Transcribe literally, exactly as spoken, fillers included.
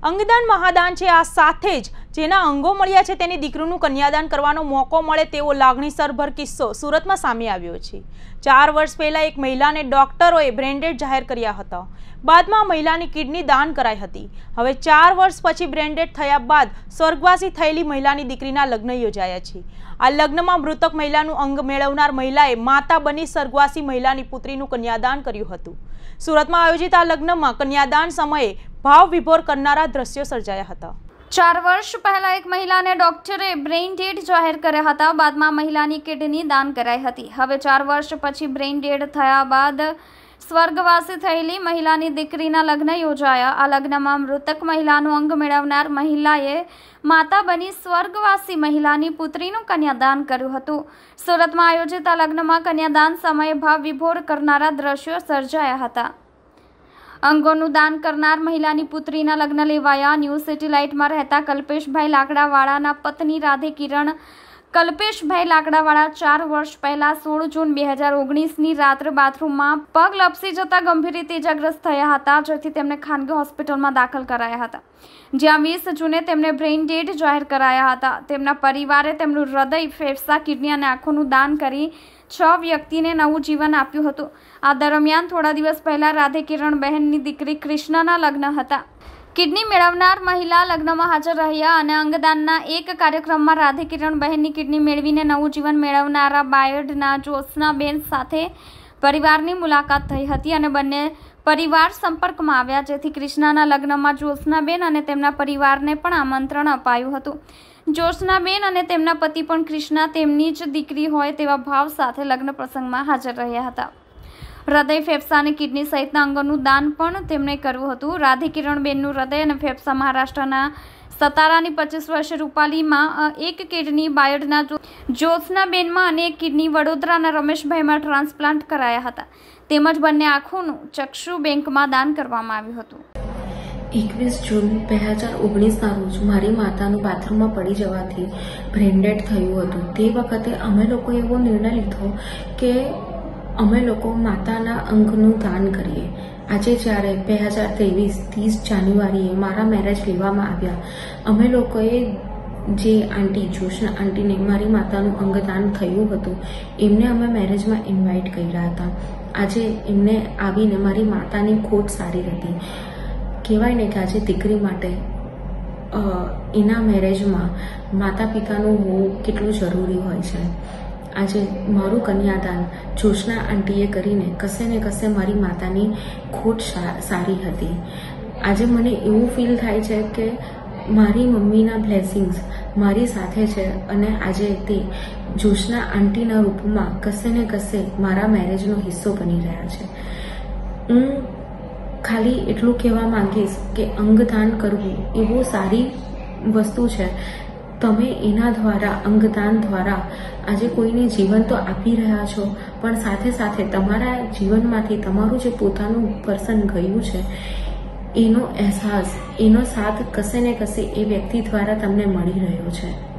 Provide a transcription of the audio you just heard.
અંગદાન મહાદાન છે। આ સાથે જ જેના અંગો મળ્યા છે તેની દીકરીનું કન્યાદાન કરવાનો મોકો મળે તેવો લાગણીસરભર કિસ્સો સુરતમાં સામે આવ્યો છે। ચાર વર્ષ પહેલા એક મહિલાને ડોક્ટરોએ બ્રેન્ડેડ જાહેર કર્યા હતા। બાદમાં મહિલાની કિડની દાન કરાઈ હતી। હવે ચાર વર્ષ પછી બ્રેન્ડેડ થયા બાદ સ્વર્ગવાસી થયેલી મહિલાની દીકરીના લગ્ન યોજાયા છે। આ લગ્નમાં મૃતક મહિલાનું અંગ મેળવનાર મહિલાએ માતા બની સ્વર્ગવાસી મહિલાની પુત્રીનું કન્યાદાન કર્યું હતું। સુરતમાં આયોજિત આ લગ્નમાં કન્યાદાન સમયે ભાવ વિભોર કરનારા દ્રશ્યો સર્જાયા હતા। ચાર વર્ષ પહેલા એક મહિલાને ડોક્ટરે બ્રેઇન ડેડ જાહેર કર્યા હતા। બાદમાં મહિલાની કિડની દાન કરાઈ હતી। હવે ચાર વર્ષ પછી બ્રેઇન ડેડ થયા બાદ સ્વર્ગવાસી થયેલી મહિલાની દીકરીના લગ્ન યોજાયા। આ લગ્નમાં મૃતક મહિલાનું અંગ મેળવનાર મહિલાએ માતા બની સ્વર્ગવાસી મહિલાની પુત્રીનું કન્યાદાન કર્યું હતું। સુરતમાં આયોજિત આ લગ્નમાં કન્યાદાન સમયે ભાવ વિભોર કરનારા દ્રશ્યો સર્જાયા હતા। અંગોનું દાન કરનાર મહિલાની પુત્રીના લગ્ન લેવાયા। ન્યૂ સિટી લાઇટમાં રહેતા કલ્પેશભાઈ લાકડાવાળાના પત્ની રાધે કિરણ કલ્પેશભાઈ લાકડાવાળા ચાર વર્ષ પહેલા સોળ જૂન બે હજાર ઓગણીસની રાત્રે બાથરૂમમાં પગ લપસી જતા ગંભીર રીતે ઇજાગ્રસ્ત થયા હતા, જેથી તેમને ખાનગી હોસ્પિટલમાં દાખલ કરાયા હતા, જ્યાં વીસ જૂને તેમને બ્રેઇન ડેડ જાહેર કરાયા હતા। તેમના પરિવારે તેમનું હૃદય, ફેફસા, કિડની અને આંખોનું દાન કરી છ વ્યક્તિને નવું જીવન આપ્યું હતું। આ દરમિયાન થોડા દિવસ પહેલા રાધે કિરણ બહેનની દીકરી કૃષ્ણના લગ્ન હતા। કિડની મેળવનાર મહિલા લગ્નમાં હાજર રહ્યા અને અંગદાનના એક કાર્યક્રમમાં રાધે કિરણ બહેનની કિડની મેળવીને નવું જીવન મેળવનારા બાયડના જ્યોત્સનાબેન સાથે પરિવારની મુલાકાત થઈ હતી અને બંને પરિવાર સંપર્કમાં આવ્યા, જેથી કૃષ્ણના લગ્નમાં જ્યોત્સનાબેન અને તેમના પરિવારને પણ આમંત્રણ અપાયું હતું। જ્યોત્સનાબેન અને તેમના પતિ પણ કૃષ્ણા તેમની જ દીકરી હોય તેવા ભાવ સાથે લગ્ન પ્રસંગમાં હાજર રહ્યા હતા। હૃદય, ફેફસા અને કિડની સહિતના અંગોનું દાન પણ તેમણે કર્યું હતું। રાધે કિરણબેનનું હૃદય અને ફેફસા મહારાષ્ટ્રના સતારાની પચીસ વર્ષ રૂપાલીમાં એક કિડની, બાયડના જ્યોત્સનાબેનમાં અને એક કિડની વડોદરાના રમેશભાઈમાં ટ્રાન્સપ્લાન્ટ કરાયા હતા, તેમજ બંને આંખોનું ચક્ષુ બેંકમાં દાન કરવામાં આવ્યું હતું। એકવીસ જૂન બે હજાર ઓગણીસના રોજ મારી માતાનું બાથરૂમમાં પડી જવાથી બ્રેન્ડેડ થયું હતું। તે વખતે અમે લોકો એવો નિર્ણય લીધો કે અમે લોકો માતાના અંગનું દાન કરીએ। આજે જ્યારે બે હજાર ત્રેવીસ ત્રીસ જાન્યુઆરીએ મારા મેરેજ લેવામાં આવ્યા, અમે લોકોએ જે આંટી જોશના આંટીને મારી માતાનું અંગદાન થયું હતું એમને અમે મેરેજમાં ઇન્વાઇટ કર્યા હતા। આજે એમને આવીને મારી માતાની ખોટ સારી હતી। કહેવાય ને કે આજે દીકરી માટે એના મેરેજમાં માતા પિતાનું હોવું કેટલું જરૂરી હોય છે। આજે મારું કન્યાદાન જોશના આંટીએ કરીને કશે ને કશે મારી માતાની ખોટ સારી હતી। આજે મને એવું ફીલ થાય છે કે મારી મમ્મીના બ્લેસિંગ્સ મારી સાથે છે અને આજે તે જોશના આંટીના રૂપમાં કશે ને કશે મારા મેરેજનો હિસ્સો બની રહ્યા છે। હું ખાલી એટલું કહેવા માંગીશ કે અંગદાન કરવું એ બહુ સારી વસ્તુ છે। તમે એના દ્વારા, અંગદાન દ્વારા આજે કોઈને જીવન તો આપી રહ્યા છો, પણ સાથે સાથે તમારા જીવનમાંથી તમારું જે પોતાનું પર્સન ગયું છે એનો અહેસાસ, એનો સાથ કશે ને કશે એ વ્યક્તિ દ્વારા તમને મળી રહ્યો છે।